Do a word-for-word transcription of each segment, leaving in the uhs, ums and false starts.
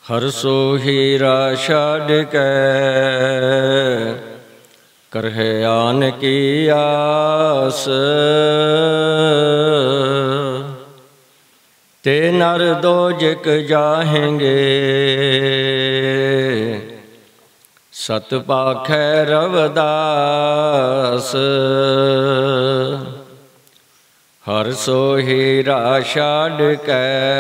हर सो हीरा छड़ कै करहे आन की आस। ते नर दोजक जाहेंगे सत पाखै रवदास। हर सो हीरा छड़ कै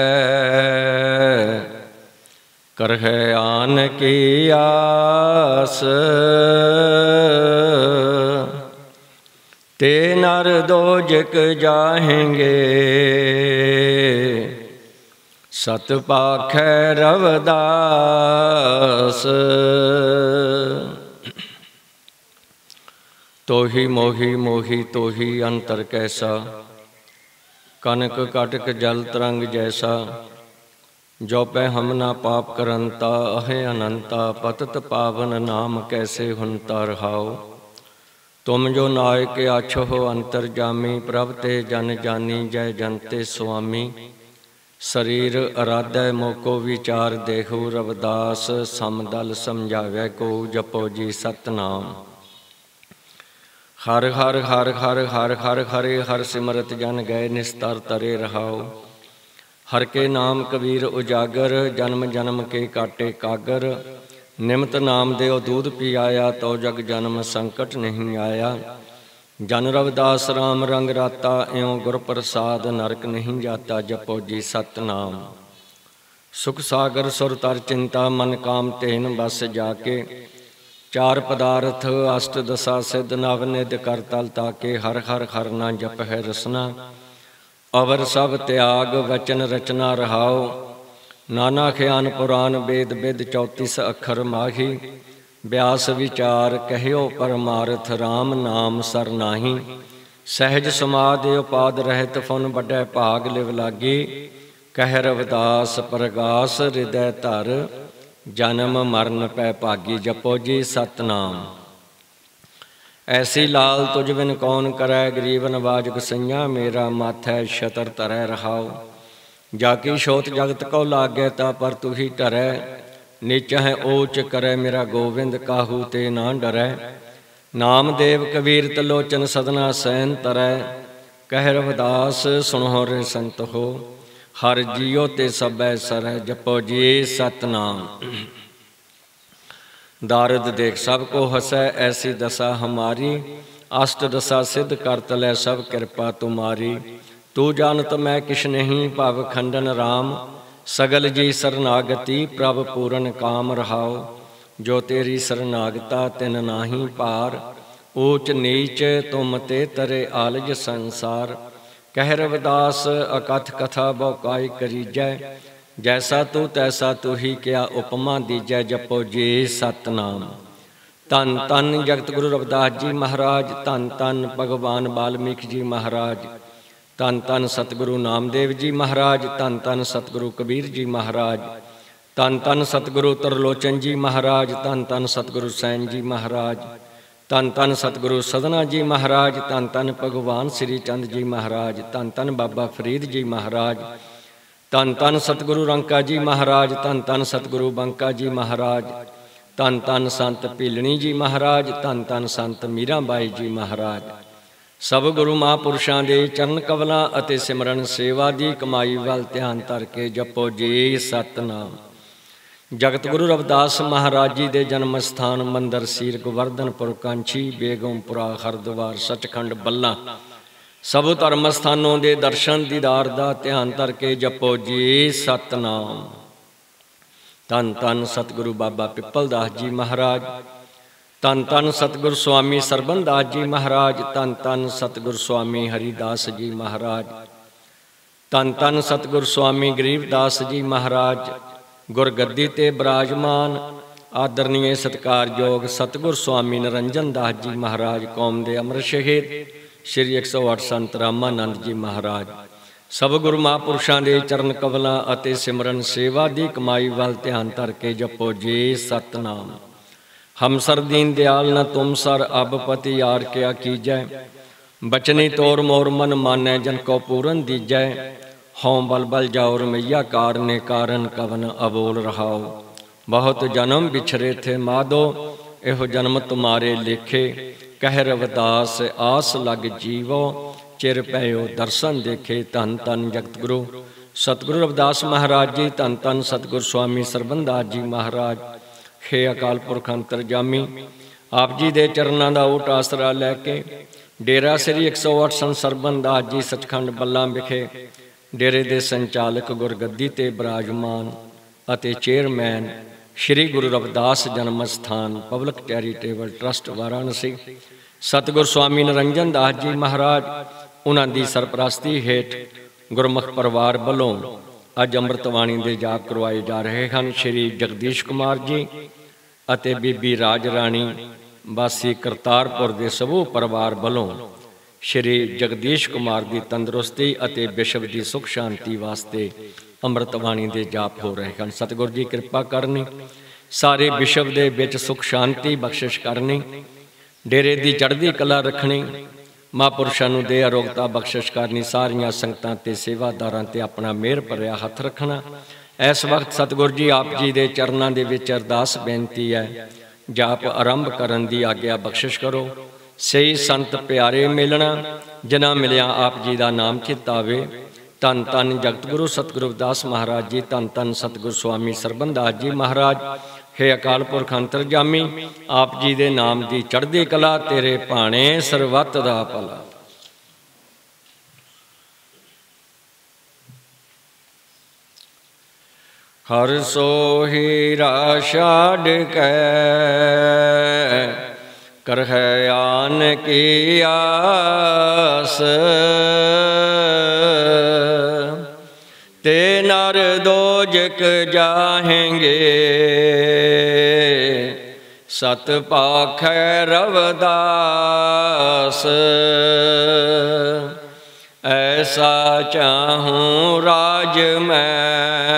करहे आन की आस। ते नर दोजक जाहेंगे सत पाखै रवदास। तोही मोही मोही तोही अंतर कैसा, कनक कटक जल तरंग जैसा। जो पै हम ना पाप करंता अहे अनंता, पतत पावन नाम कैसे हुनता रहाओ। तुम जो नायक आछो हो अंतरजामी, प्रभ ते जन जानी जय जनते स्वामी। शरीर अराधै मोको विचार देखो, रविदास समदल समझावै को जपो जी सतनाम। हर हर हर हर हर हर हरे हर सिमरत जन गए निस्तर तरे रहाओ। हर के नाम कबीर उजागर, जन्म जन्म के काटे कागर। निमत नाम देव दूध पी आया, तो जग जन्म संकट नहीं आया। जन रविदास राम रंग राता, एवं गुर प्रसाद नरक नहीं जाता। जपो जी सतनाम। सुख सागर सुर तर चिंता, मन काम तेन बस जाके। चार पदार्थ अष्ट दशा सिद्ध, नव निध कर तल ताके। हर हर हर ना जप है रसना, अवर सब त्याग वचन रचना रहाओ। नाना ख्यान पुराण वेद विद, चौतीस अखर माही। व्यास विचार कहियो परमार्थ, राम नाम सर नाही। सहज समाधि उपाद रहत, फुन बड़ै भाग लिव लागी। कह रविदास प्रगास हृदय धर, जन्म मरण पै भागी। जपो जी सतनाम। ऐसी लाल तुझ बिन कौन करै, गरीब नवाज गुसैया मेरा माथै छतर धरै रहाओ। जाकी छोत जगत को लागै, ता पर तू ही टरै। नीच है ऊच करे मेरा गोविंद, काहू ते ना डरै। नाम देव कबीर तलोचन सदना सैन तरै। कह रविदास सुनो रे संत हो, हर जियो ते सबै सरै। जपो जी सतनाम। दारद देख सबको हसै, ऐसी दशा हमारी। अष्ट दशा सिद्ध कर तलै, सब कृपा तुम्हारी। तू जानत मैं किश नहीं, भव खंडन राम। सगल जी शरणागति, प्रभ पूरन काम रहाओ। जो तेरी शरणागता तिन नाही पार, ऊच नीच तुम ते तरे आलज संसार। कह रविदास अकथ कथा बहुकाई करीजै, जैसा तू तैसा तू ही क्या उपमा दीजै। जपो जी सतनाम। धन धन जगत गुरु रविदास जी महाराज, धन धन भगवान वाल्मीकि जी महाराज। धन धन सतगुरु नामदेव जी महाराज, धन धन सतगुरु कबीर जी महाराज। धन धन सतगुरु तरलोचन जी महाराज, धन धन सतगुरु सैन जी महाराज। धन धन सतगुरु सदना जी महाराज, धन धन भगवान श्री चंद जी महाराज। धन धन बाबा फरीद जी महाराज। धन धन सतगुरु रंका जी महाराज, धन धन सतगुरु बंका जी महाराज। धन धन संत भीलनी जी महाराज, धन धन संत मीरा बाई जी महाराज। सब गुरु महापुरुषों के चरण कवलां अते सिमरन सेवा की कमाई वाल ध्यान धर के जपो जी सतनाम। जगत गुरु रविदास महाराज जी के जन्म स्थान मंदिर सीर गोवर्धनपुर कांची, बेगमपुरा हरद्वार सचखंड बल्ला, सब धर्म स्थानों के दर्शन दीदार का ध्यान धर के जपो जी सतनाम। धन धन सतगुरु बाबा पिपल दास जी महाराज। धन धन सतगुरु स्वामी सरबन दास जी महाराज। धन धन सतगुरु स्वामी हरिदास जी महाराज। धन धन सतगुरु स्वामी गरीबदास जी महाराज। गुरगद्दी ते विराजमान आदरणीय सत्कारयोग सतगुरु स्वामी निरंजन दास जी महाराज, कौम के अमृत शहीद श्री एक सौ अठ संत रामानंद जी महाराज। सब गुरु महापुरुषों के चरण कवलां अते सिमरन सेवा की कमाई वाल ध्यान धर के जपो जी सतनाम। हम सर दीन दयाल न तुम सर, अब पति यार क्या कीजै। बचनी तोर मोर मन मानै, जन को पूरन दीजै। हों बल बल जाओ रमैया कारने कारण कवन अबोल रहाओ। बहुत जन्म बिछरे थे माधो एहो जन्म तुम्हारे लेखे। कह रविदास आस लग जीवो चिर पयो दर्शन देखे। धन धन जगत गुरु सतगुरु रविदास महाराज जी, धन धन सतगुरु स्वामी सरबंदास जी महाराज। हे अकाल पुरख अंतरजामी, आप जी दे चरनां दा ओट आसरा लैके डेरा श्री एक सौ अठ संत सरबंदास जी सचखंड बल्लां विखे डेरे दे संचालक गुरगद्दी ते विराजमान अते चेयरमैन श्री गुरु रविदास जन्म स्थान पब्लिक चैरिटेबल ट्रस्ट वाराणसी सतगुरु स्वामी निरंजन दास जी महाराज, उन्हां दी सरपरस्ती हेठ गुरमुख परिवार वालों अज अमृतवाणी दे जाप करवाए जा रहे हैं। श्री जगदीश कुमार जी अते बीबी राज राणी वासी करतारपुर के समूह परिवार वालों श्री जगदीश कुमार की तंदुरुस्ती अते विश्व की सुख शांति वास्ते अमृतवाणी के जाप हो रहे हैं। सतगुरु जी कृपा करनी, सारे विश्व के विच सुख शांति बख्शिश करनी, डेरे की चढ़ती कला रखनी, महापुरुषों नूं दे अरोगता बख्शिश करनी, सारिया संगतां ते सेवादारां ते अपना मेहर भरिया हथ रखना। इस वक्त सतगुरु जी आप जी दे चरनां दे विच अरदास बेनती है, जाप आरंभ करन दी आग्या बख्शिश करो। सही संत प्यारे मिलना जिन्हां मिलिया आप जी का नाम चित आवे। धन धन जगत गुरु सतगुरु रविदास महाराज जी, धन धन सतगुरु स्वामी सरबंदास जी महाराज। हे अकाल पुरख अंतरजामी, आप जी दे नाम दी चढ़दी कला, तेरे भाणे सरबत दा भला। हर सोहीरा छाड़ कै करहै आन की आस। ते नर दोजक जाहेंगे सत पाखै रविदास। ऐसा चाहूँ राज मैं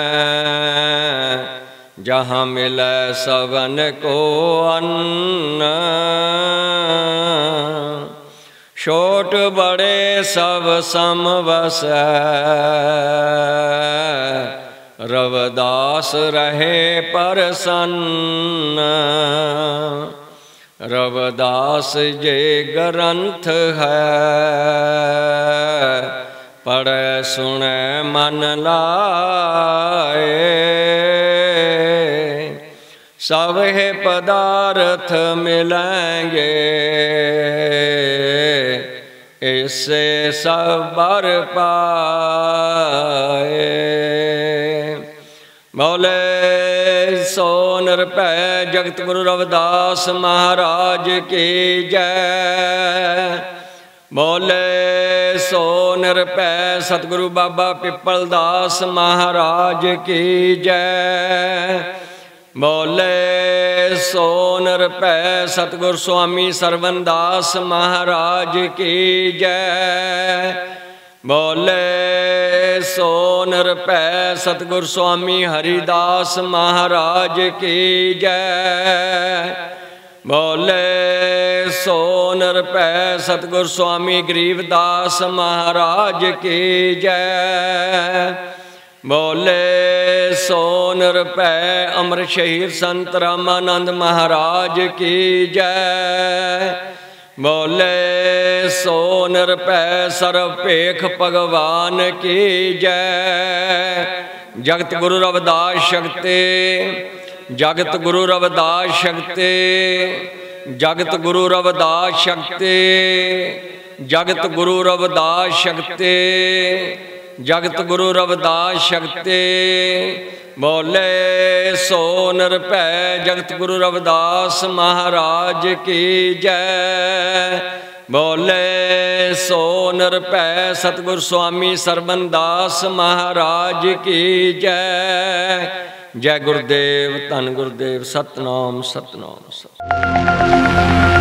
जहाँ मिले सवन को अन्न। छोट बड़े सब सम वसै रविदास रहे प्रसन्न। रविदास जे ग्रंथ है पढ़े सुने मन लाए। सब है पदार्थ मिलेंगे इससे सब बर पाए। बोले सो निरभै जगत गुरु रविदास महाराज की जय। बोले सो निरभै सतगुरु बाबा पिपल दास महाराज की जय। बोले सो निरभै सतगुरु स्वामी सरबंदास महाराज की जय। बोले सो निरभै सतगुरु स्वामी हरिदास महाराज की जय। बोले सो निरभै सतगुरु स्वामी गरीबदास महाराज की जय। बोले सो निरभै अमर शहीद संत रामानंद महाराज की जय। बोले सो निरभै सर्व भेख भगवान की जय। जगत गुरु रविदास शक्ति, जगत गुरु रविदास शक्ति, जगत गुरु रविदास शक्ति, जगत गुरु रविदास शक्ति, जगत गुरु रविदास शक्ति। बोले सो निरभै जगत गुरु रविदास महाराज की जय। बोले सो निरभै सतगुरु स्वामी सरबंदास महाराज की जय। जय गुरुदेव, धन गुरुदेव, सतनाम सतनाम सतनाम।